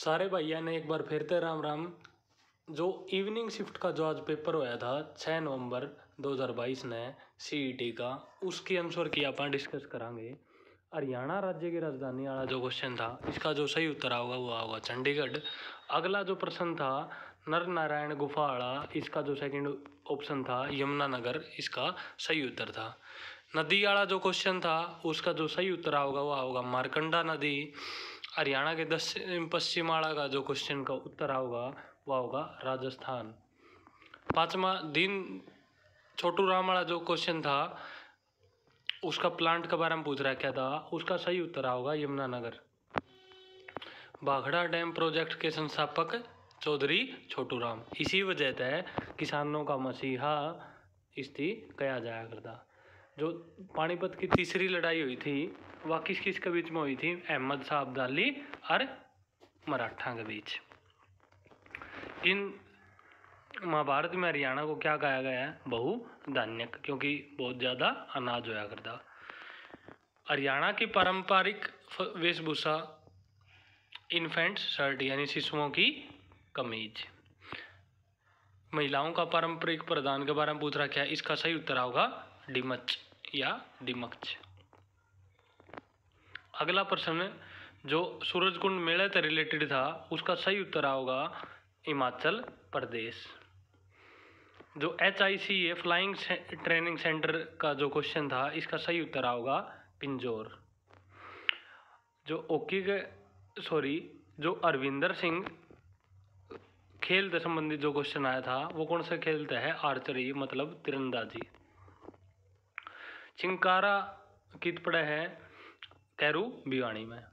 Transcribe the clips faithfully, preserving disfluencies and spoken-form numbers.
सारे भैया ने एक बार फिर से राम राम। जो इवनिंग शिफ्ट का जो आज पेपर होया था छः नवंबर दो हज़ार बाईस ने सीईटी का, उसके आंसर की आप डिस्कस करांगे। हरियाणा राज्य की राजधानी वाला जो क्वेश्चन था, इसका जो सही उत्तर आएगा वो आएगा चंडीगढ़। अगला जो प्रश्न था नर नारायण गुफा वाला, इसका जो सेकंड ऑप्शन था यमुनानगर, इसका सही उत्तर था। नदी वाला जो क्वेश्चन था उसका जो सही उत्तर आएगा वो आएगा मारकंडा नदी। हरियाणा के दक्षिण पश्चिम वाला का जो क्वेश्चन का उत्तर आएगा वो होगा राजस्थान। पांचवा दिन छोटू राम वाला जो क्वेश्चन था उसका प्लांट के बारे में पूछ रहा क्या था, उसका सही उत्तर आएगा यमुनानगर। भाखड़ा डैम प्रोजेक्ट के संस्थापक चौधरी छोटू राम, इसी वजह से किसानों का मसीहा इस्ती कहा जाया करता। जो पानीपत की तीसरी लड़ाई हुई थी वह किस किस के बीच में हुई थी? अहमद शाह अब्दाली और मराठा के बीच। इन महाभारत में हरियाणा को क्या कहा गया है? बहुधान्यक, क्योंकि बहुत ज़्यादा अनाज होया करता। हरियाणा की पारंपरिक वेशभूषा इन्फेंट शर्ट यानी शिशुओं की कमीज। महिलाओं का पारंपरिक परिधान के बारे में पूछ रखा है, इसका सही उत्तर होगा डिमच या डिमक्च। अगला प्रश्न जो सूरजकुंड मेले से रिलेटेड था उसका सही उत्तर होगा हिमाचल प्रदेश। जो H I C A flying training centre का जो क्वेश्चन था इसका सही उत्तर होगा पिंजौर। जो ओकी के सॉरी जो अरविंदर सिंह खेल से संबंधित जो क्वेश्चन आया था वो कौन सा खेलता है? आर्चरी, मतलब तीरंदाजी। चिंकारा कित पड़ा है? कैरू भिवानी में।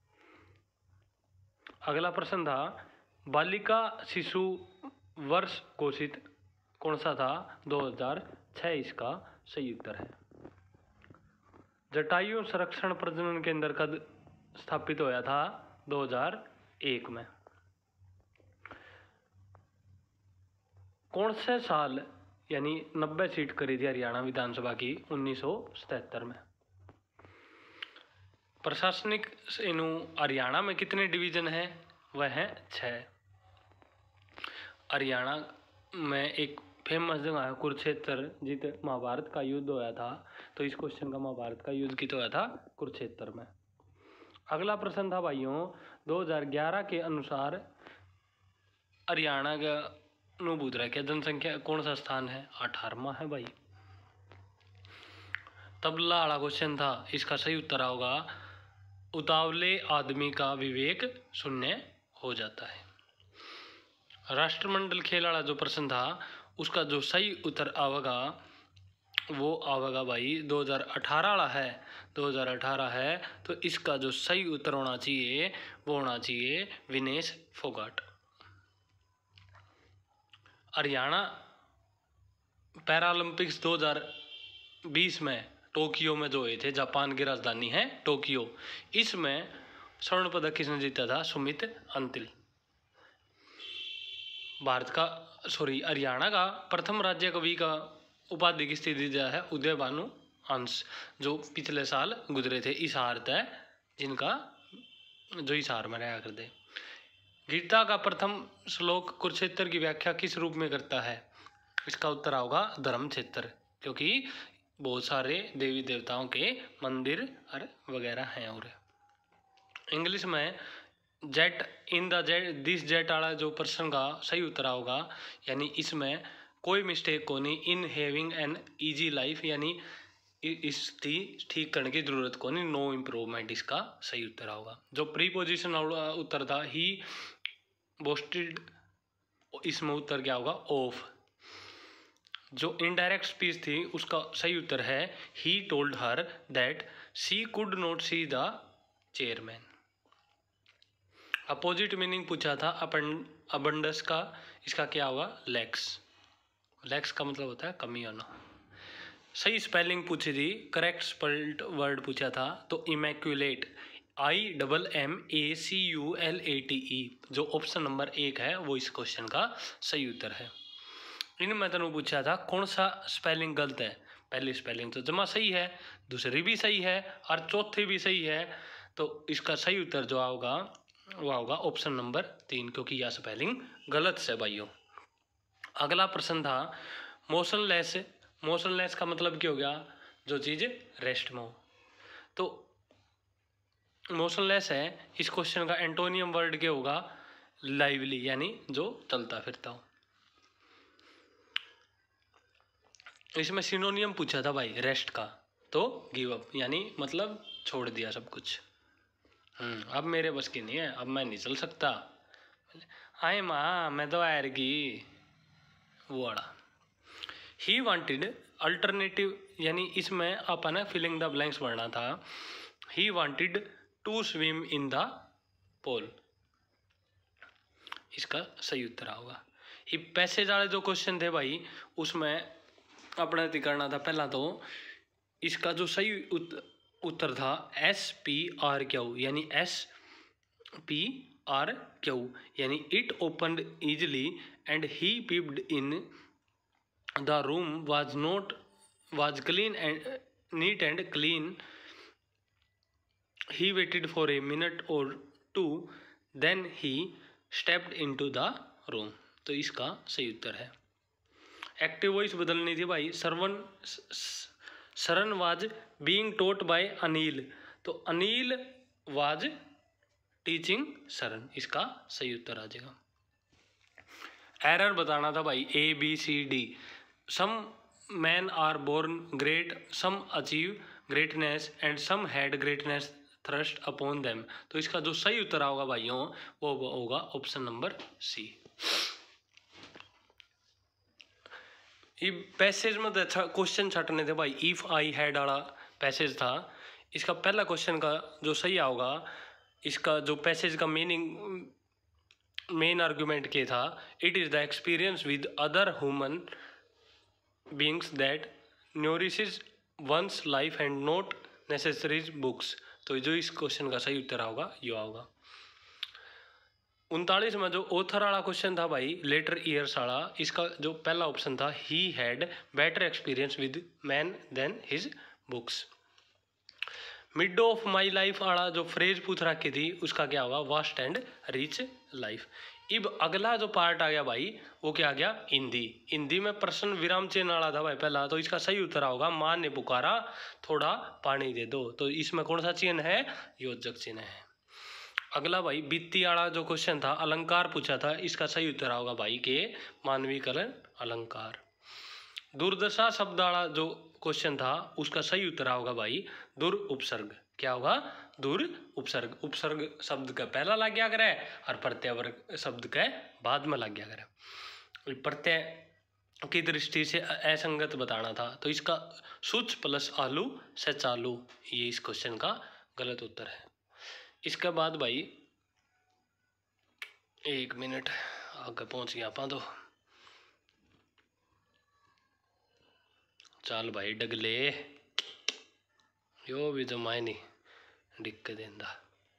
अगला प्रश्न था बालिका शिशु वर्ष घोषित कौन सा था? दो हज़ार छह, इसका सही उत्तर है। जटायु संरक्षण प्रजनन केंद्र कब स्थापित होया था? दो हज़ार एक में। कौन से साल यानी नब्बे सीट करी थी हरियाणा विधानसभा की? उन्नीस सौ सतहत्तर में। प्रशासनिक इनु हरियाणा में कितने डिवीजन है? वह है छः। हरियाणा में एक फेमस जगह है कुरुक्षेत्र, जित महाभारत का युद्ध होया था, तो इस क्वेश्चन का महाभारत का युद्ध कित होया था? कुरुक्षेत्र में। अगला प्रश्न था भाइयों दो हज़ार ग्यारह के अनुसार हरियाणा का नु रहा क्या जनसंख्या कौन सा स्थान है? अठारहवां है भाई। तबला वाला क्वेश्चन था, इसका सही उत्तर होगा उतावले आदमी का विवेक शून्य हो जाता है। राष्ट्रमंडल खेल वाला जो प्रश्न था उसका जो सही उत्तर आवेगा वो आवेगा भाई दो हज़ार अठारह वाला है। दो हज़ार अठारह है तो इसका जो सही उत्तर होना चाहिए वो होना चाहिए विनेश फोगाट। हरियाणा पैरालंपिक्स दो हज़ार बीस में टोक्यो में जो हुए थे, जापान की राजधानी है टोक्यो, इसमें स्वर्ण पदक किसने जीता था? सुमित अंतिल। भारत का सॉरी हरियाणा का प्रथम राज्य कवि का उपाधि किसने दी जाए है? उदय भानु हंस, जो पिछले साल गुजरे थे इसार तय, जिनका जो इसार में रहा करते। गीता का प्रथम श्लोक कुरुक्षेत्र की व्याख्या किस रूप में करता है? इसका उत्तर होगा धर्म क्षेत्र, क्योंकि बहुत सारे देवी देवताओं के मंदिर और वगैरह हैं। और इंग्लिश में jet in the jet this jet वाला जो प्रश्न का सही उत्तर होगा, यानी इसमें कोई मिस्टेक को नहीं, in having an easy life, यानी इसकी ठीक करने की जरूरत को नहीं, नो इम्प्रूवमेंट, इसका सही उत्तर होगा। जो प्रीपोजिशन उत्तर था ही बोस्टेड, इसमें उत्तर क्या होगा? ऑफ। जो इनडायरेक्ट स्पीच थी उसका सही उत्तर है he told her that she could not see the chairman. Opposite meaning पूछा था अबंडस का, इसका क्या हुआ? लैक्स। लैक्स का मतलब होता है कमी होना। सही स्पेलिंग पूछी थी, करेक्ट स्पेल्ड वर्ड पूछा था तो immaculate, I double M A C U L A T E, जो ऑप्शन नंबर एक है वो इस क्वेश्चन का सही उत्तर है। इनमें तनु पूछा था कौन सा स्पेलिंग गलत है? पहली स्पेलिंग तो जमा सही है, दूसरी भी सही है और चौथी भी सही है, तो इसका सही उत्तर जो होगा वह होगा ऑप्शन नंबर तीन, क्योंकि यह स्पेलिंग गलत है भाइयों। अगला प्रश्न था मोशनलेस। मोशनलेस का मतलब क्या हो गया? जो चीज रेस्ट में हो। तो मोशनलेस है, इस क्वेश्चन का एंटोनियम वर्ड क्या होगा? लाइवली, यानी जो चलता फिरता हो। इसमें सिनोनियम पूछा था भाई रेस्ट का, तो गिव अप, यानी मतलब छोड़ दिया सब कुछ। हम्म अब मेरे बस की नहीं है, अब मैं नहीं चल सकता। आए माँ मैं तो आयर की वो वाला। ही वांटेड अल्टरनेटिव, यानी इसमें अपन फिलिंग द ब्लैंक्स पढ़ना था। He wanted to swim in the pool, इसका सही उत्तर होगा। ये पैसेज वाले जो क्वेश्चन थे भाई, उसमें अपना करना था पहला तो इसका जो सही उत्तर था एस पी आर क्यू, यानी एस पी आर क्यू, यानी it opened easily and he peeped in the room was not was clean and neat and clean. He waited for a minute और two then he stepped into the room, तो इसका सही उत्तर है। Active voice बदलनी थी भाई। Sarvan Sharan was being taught by Anil, तो अनिल वाज टीचिंग शरण, इसका सही उत्तर आ जाएगा। एरर बताना था भाई A B C D. Some man are born great, some achieve greatness and some had greatness thrust upon them, तो इसका जो सही उत्तर होगा भाइयों वो होगा ऑप्शन नंबर सी। ये पैसेज में क्वेश्चन छटने थे भाई, इफ आई हैड वाला पैसेज था। इसका पहला क्वेश्चन का जो सही होगा, इसका जो पैसेज का मीनिंग मेन आर्गुमेंट क्या था? It is the experience with other human beings that nourishes one's life and not necessarily books, तो जो इस क्वेश्चन का सही उत्तर होगा ये होगा। उनतालीस में जो ऑथर वाला क्वेश्चन था भाई, लेटर ईयर्स वाला, इसका जो पहला ऑप्शन था he had better experience with man than his books. Mid of my life वाला जो फ्रेज पूछ रखी थी उसका क्या होगा? Vast and rich life. अब अगला जो पार्ट आ गया भाई वो क्या आ गया? हिंदी। हिंदी में प्रश्न विराम चिन्ह वाला था भाई पहला, तो इसका सही उत्तर होगा माँ ने पुकारा थोड़ा पानी दे दो, तो इसमें कौन सा चिन्ह है? योजक चिन्ह है। अगला भाई वित्तीय वाला जो क्वेश्चन था अलंकार पूछा था, इसका सही उत्तर होगा भाई के मानवीकरण अलंकार। दुर्दशा शब्द वाला जो क्वेश्चन था उसका सही उत्तर होगा भाई दुर उपसर्ग। क्या होगा? दुर उपसर्ग। उपसर्ग शब्द का पहला लग गया करे और प्रत्यय शब्द के बाद में लग गया करे। प्रत्यय की दृष्टि से असंगत बताना था, तो इसका सुच प्लस आलू से चालू, ये इस क्वेश्चन का गलत उत्तर है। इसके बाद भाई एक मिनट आगे पहुंच गया पा, तो चल भाई डगले यो भी तो मायने दिक्कत देंदा।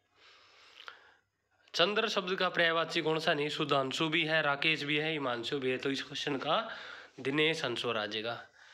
चंद्र शब्द का पर्यायवाची कौन सा? नहीं, सुधांशु भी है, राकेश भी है, हिमांशु भी है, तो इस क्वेश्चन का दिनेश अंशोर आ जाएगा।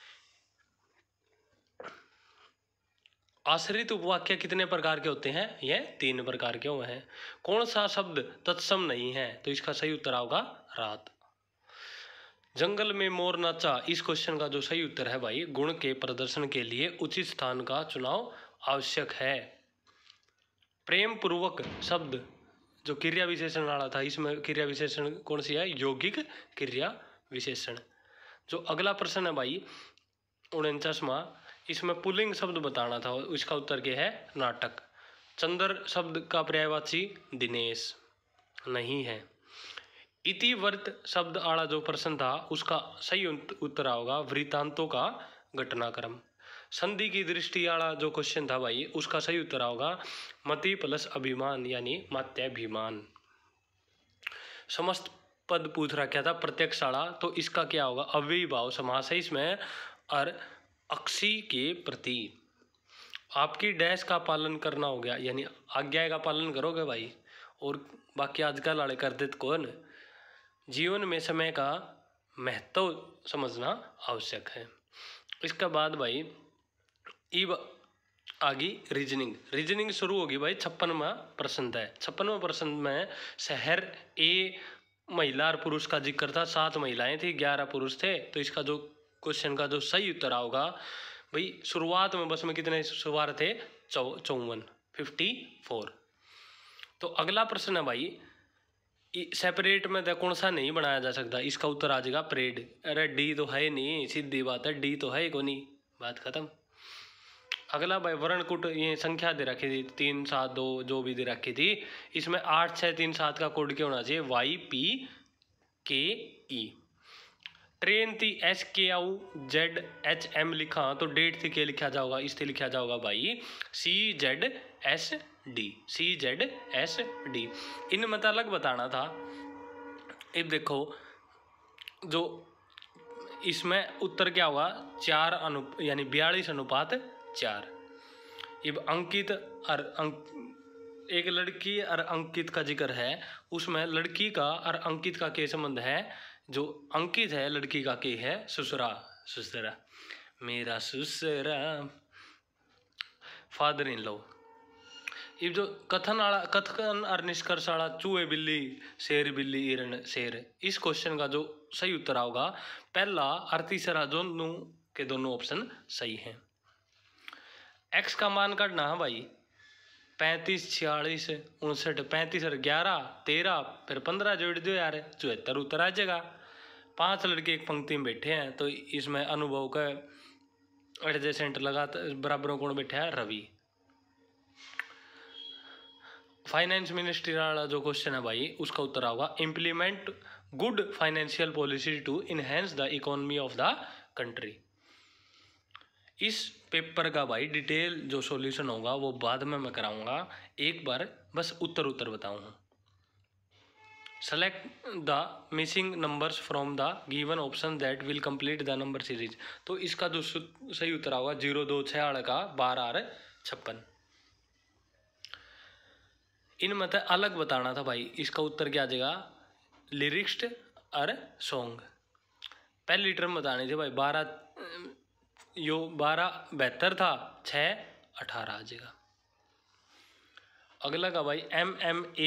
आश्रित उपवाक्य कितने प्रकार के होते हैं? ये तीन प्रकार के हुए हैं। कौन सा शब्द तत्सम नहीं है? तो इसका सही उत्तर होगा रात। जंगल में मोर नाचा, इस क्वेश्चन का जो सही उत्तर है भाई गुण के प्रदर्शन के लिए उचित स्थान का चुनाव आवश्यक है। प्रेम पूर्वक शब्द जो क्रिया विशेषण वाला था, इसमें क्रिया विशेषण कौन सी है? यौगिक क्रिया विशेषण। जो अगला प्रश्न है भाई उनचासवां, इसमें पुल्लिंग शब्द बताना था, इसका उत्तर क्या है? नाटक। चंद्र शब्द का पर्यायवाची दिनेश नहीं है। इतिवर्त शब्द आड़ा जो प्रश्न था उसका सही उत्तर होगा वृत्तांतों का घटनाक्रम। संधि की दृष्टि आड़ा जो क्वेश्चन था भाई उसका सही उत्तर होगा मति प्लस अभिमान, यानी मात्याभिमान। समस्त पद पूछ रखा था प्रत्यक्ष आड़ा, तो इसका क्या होगा? अव्ययीभाव समास है इसमें, और अक्षी के प्रति आपकी डैश का पालन करना हो गया, यानी आज्ञा का पालन करोगे भाई, और बाकी आजकल वाले कर देते कौन? जीवन में समय का महत्व समझना आवश्यक है। इसके बाद भाई इब आगे रीजनिंग रीजनिंग शुरू होगी भाई छप्पनवा प्रश्न है। छप्पनवा प्रश्न में शहर ए महिला और पुरुष का जिक्र था, सात महिलाएं थी ग्यारह पुरुष थे। तो इसका जो क्वेश्चन का जो सही उत्तर आओगा भाई, शुरुआत में बस में कितने सवार थे, चौ चौवन फिफ्टी फोर। तो अगला प्रश्न है भाई, सेपरेट में कौन सा नहीं बनाया जा सकता, इसका उत्तर आ जाएगा परेड। अरे डी तो है नहीं, सीधी बात है, डी तो है को नहीं, बात खत्म। अगला भाई वर्णकुट, ये संख्या दे रखी थी तीन सात दो जो भी दे रखी थी, इसमें आठ छः तीन सात का कोड क्या होना चाहिए, वाई पी के ई। ट्रेन थी एस के आउ जेड एच एम लिखा, तो डेट थी के लिखा जाओगा, इससे लिखा जाओगा भाई C Z S D, C Z S D. इन मत अलग बताना था। अब देखो जो इसमें उत्तर क्या हुआ, चार अनु यानी बयालीस अनुपात चार। अब अंकित और अंक, एक लड़की और अंकित का जिक्र है, उसमें लड़की का और अंकित का के संबंध है, जो अंकित है लड़की का के है ससुरा, ससुरा मेरा ससुरा, फादर इन लॉ। ये जो कथन आला कथन और निष्कर्ष आला चूहे बिल्ली शेर बिल्ली हिरण शेर, इस क्वेश्चन का जो सही उत्तर आओगा पहला और तीसरा, दोनों के दोनों ऑप्शन सही हैं। एक्स का मान काटना है भाई, पैंतीस छियालीस उनसठ, पैंतीस और ग्यारह तेरह, फिर पंद्रह जोड़ दो यार, चौहत्तर उत्तर आ जाएगा। पांच लड़के एक पंक्ति में बैठे हैं, तो इसमें अनुभव का एडजेसेंट लगा बराबर कौन बैठा है, रवि। फाइनेंस मिनिस्ट्री वाला जो क्वेश्चन है भाई, उसका उत्तर होगा implement good financial policy to enhance the economy of the country. इस पेपर का भाई डिटेल जो सॉल्यूशन होगा वो बाद में मैं कराऊंगा, एक बार बस उत्तर उत्तर बताऊंगा। Select the missing numbers from the given option that will complete the number series. तो इसका जो सही उत्तर होगा जीरो दो छः आठ का बारह आर छप्पन। इन मत अलग बताना था भाई, इसका उत्तर क्या आ जाएगा, लिरिक्स और सॉन्ग। पहली टर्म बतानी थी भाई, बारह यो बारह बेहतर था, छः अठारह आ जाएगा। अगला का भाई M M A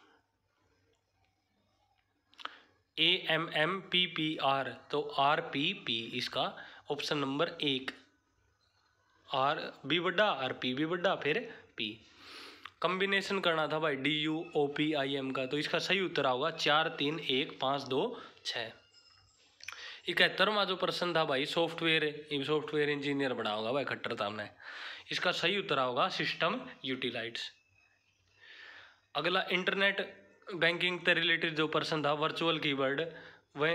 A M M P P R, तो आर पी पी इसका ऑप्शन नंबर एक, आर बी बड्डा आर पी भी बड्डा फिर पी। कॉम्बिनेशन करना था भाई D U O P I M का, तो इसका सही उत्तर होगा चार तीन एक पाँच दो छः। इकहत्तरवा जो प्रश्न था भाई सॉफ्टवेयर सॉफ्टवेयर इंजीनियर बना होगा भाई खट्टर था हमने, इसका सही उत्तर होगा सिस्टम यूटिलाइट्स। अगला इंटरनेट बैंकिंग से रिलेटेड जो प्रश्न था वर्चुअल कीवर्ड वह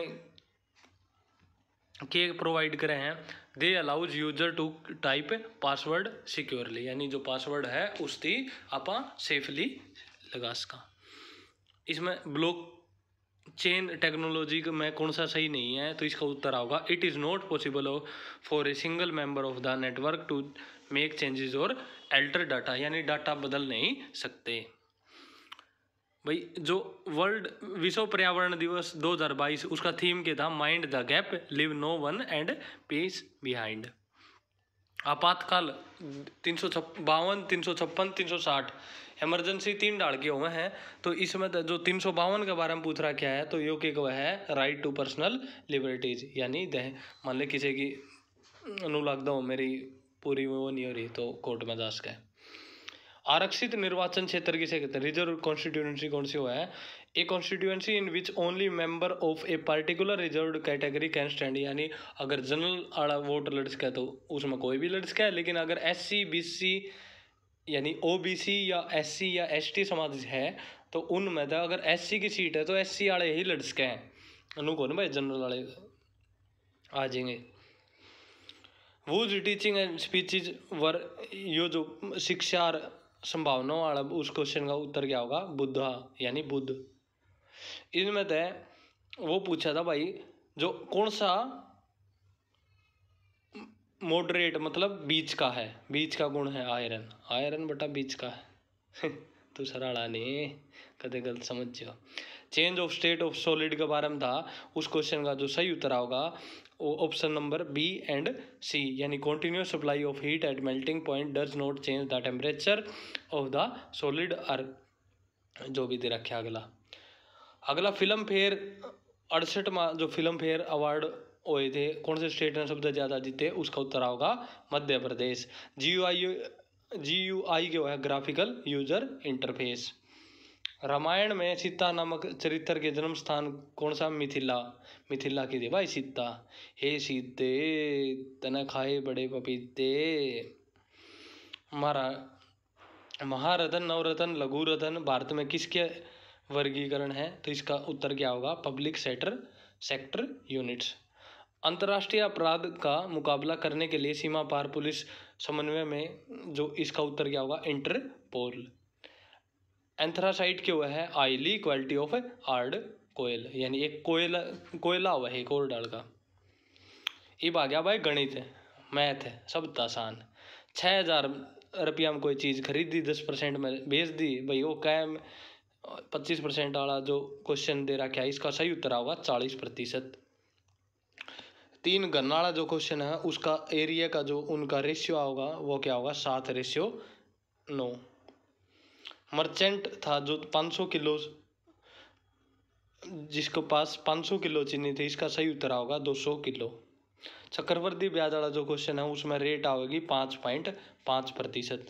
के प्रोवाइड करे हैं, they allows user to type password securely, यानी जो पासवर्ड है उसकी आपा सेफली लगा सका। इसमें ब्लॉक चेन टेक्नोलॉजी में कौन सा सही नहीं है, तो इसका उत्तर होगा it is not possible for a single member of the network to make changes or alter data, यानी डाटा बदल नहीं सकते। भाई जो वर्ल्ड विश्व पर्यावरण दिवस दो हज़ार बाईस उसका थीम क्या था, mind the gap leave no one and pace behind. आपातकाल तीन सौ छप बावन तीन सौ छप्पन तीन सौ साठ इमरजेंसी तीन डाल के हुए हैं, तो इसमें जो तीन सौ बावन के बारे में पूछ रहा क्या है, तो यो के है राइट टू पर्सनल लिबर्टीज, यानी दह मान ले किसी की अनुलाग दो मेरी पूरी वो नहीं हो रही तो कोर्ट में जा सके। आरक्षित निर्वाचन क्षेत्र किसे कहते हैं, रिजर्व कॉन्स्टिट्यूएंसी कौन सी हुआ है, a constituency in which only member of a particular reserve category can stand, यानी अगर जनरल वाला वोट लड़ सके तो उसमें कोई भी लड़ सके, लेकिन अगर एस सी बी सी यानी ओ बी सी या एस सी या एस टी समाज है तो उनमें तो अगर एस सी की सीट है तो एस सी वाले ही लड़ सके हैं, अनुको ना भाई जनरल वाले आ जाएंगे। वो जो टीचिंग एंड स्पीचेज वर, यो जो शिक्षा और संभावना वाला उस क्वेश्चन का उत्तर क्या होगा, बुद्धा यानी बुद्ध। इनमें तो वो पूछा था भाई जो कौन सा मॉडरेट मतलब बीच का है, बीच का गुण है आयरन, आयरन बटा बीच का है दूसरा वाला नहीं, कदे गलत समझो। Change of state of solid के बारे में था। उस क्वेश्चन का जो सही उत्तर होगा वो option number B and C, यानी continuous supply of heat at melting point does not change the temperature of the solid are, जो भी दे रखे। अगला अगला फिल्म फेयर अड़सठ में जो फिल्म फेयर अवार्ड हुए थे, कौन से स्टेट ने सबसे ज़्यादा जीते, उसका उत्तर होगा मध्य प्रदेश। जी यू आई जी यू आई के है ग्राफिकल यूजर इंटरफेस। रामायण में सीता नामक चरित्र के जन्म स्थान कौन सा, मिथिला। मिथिला की थी भाई सीता। हे सीते तने खाए बड़े पपीते। हमारा महारतन, नवरत्न, लघु रत्न भारत में किसके वर्गीकरण है, तो इसका उत्तर क्या होगा, पब्लिक सेक्टर सेक्टर यूनिट्स। अंतर्राष्ट्रीय अपराध का मुकाबला करने के लिए सीमा पार पुलिस समन्वय में, जो इसका उत्तर क्या होगा, इंटरपोल। एंथ्रासाइट क्यों है, आईली क्वालिटी ऑफ हार्ड कोयल, यानी एक कोयला कोयला हुआ है एक और डाल का। अब आ गया भाई गणित है, मैथ है, सब आसान। छः हजार रुपया में कोई चीज़ खरीदी, दस परसेंट में बेच दी भाई, वो कैम पच्चीस परसेंट वाला जो क्वेश्चन दे रखा है, इसका सही उत्तर होगा चालीस प्रतिशत। तीन घन वाला जो क्वेश्चन है उसका एरिया का जो उनका रेशियो होगा वो क्या होगा, सात रेशियो नौ। मर्चेंट था जो पाँच सौ किलो, जिसके पास पाँच सौ किलो चीनी थी, इसका सही उत्तर होगा दो सौ किलो। चक्रवर्ती ब्याज वाला जो क्वेश्चन है उसमें रेट आएगी पाँच पॉइंट पाँच प्रतिशत।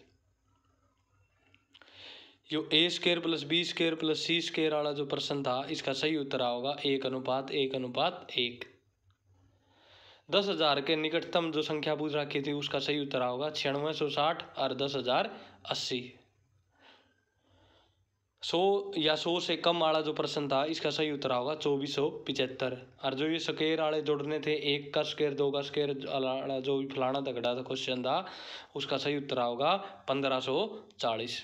यो A square plus B square plus C square वाला जो प्रश्न था, इसका सही उत्तर होगा एक अनुपात एक अनुपात एक। दस हजार के निकटतम जो संख्या पूछ रखी थी उसका सही उत्तर होगा छियानवे सौ साठ और दस हजार अस्सी। सौ या सौ से कम वाला जो प्रश्न था इसका सही उत्तर होगा चौबीस सौ पिचहत्तर। और जो ये स्केयर वाले जोड़ने थे, एक का स्केयर दो का स्केयर वाला जो भी फलाना तगड़ा था क्वेश्चन था, उसका सही उत्तर होगा पंद्रह सौ चालीस।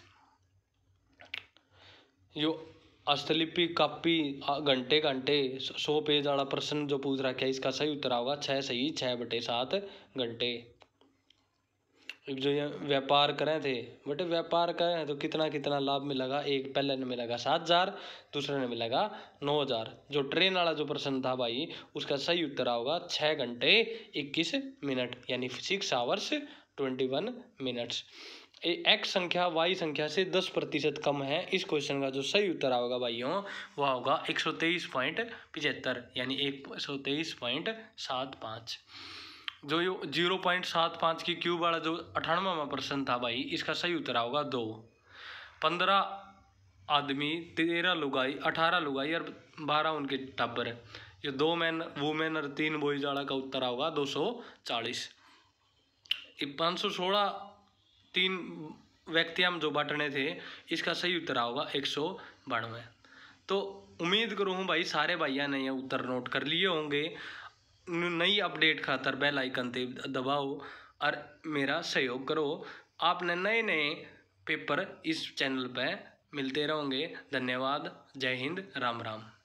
यो हस्तलिपि कापी घंटे घंटे सौ पेज वाला प्रश्न जो पूछ रखा है, इसका सही उत्तर होगा छः सही छः बटे सात घंटे। जो ये व्यापार करें थे बटे, व्यापार करें तो कितना कितना लाभ मिलेगा, एक पहले ने मिलेगा सात हजार, दूसरे ने मिलेगा नौ हजार। जो ट्रेन वाला जो प्रश्न था भाई, उसका सही उत्तर होगा छः घंटे इक्कीस मिनट, यानी six hours twenty one minutes. X संख्या वाई संख्या से दस प्रतिशत कम है, इस क्वेश्चन का जो सही उत्तर होगा भाइयों वह होगा एक सौ तेईस पॉइंट पिचहत्तर, यानी एक सौ तेईस पॉइंट सात पाँच। जो यो जीरो पॉइंट सात पाँच की क्यूब वाला जो अठानवा प्रश्न था भाई, इसका सही उत्तर होगा दो। पंद्रह आदमी, तेरह लुगाई, अठारह लुगाई और बारह उनके टब्बर, ये दो मैन वुमेन और तीन बॉयज वाला का उत्तर होगा दो सौ चालीस। पाँच सौ सोलह तीन व्यक्ति हम जो बांटने थे, इसका सही उत्तर होगा एक सौ बानवे। तो उम्मीद करूँ हूँ भाई सारे भैया ने ये उत्तर नोट कर लिए होंगे। नई अपडेट खातर बेल आइकन ते दबाओ और मेरा सहयोग करो। आपने नए नए पेपर इस चैनल पे मिलते रहेंगे। धन्यवाद। जय हिंद। राम राम।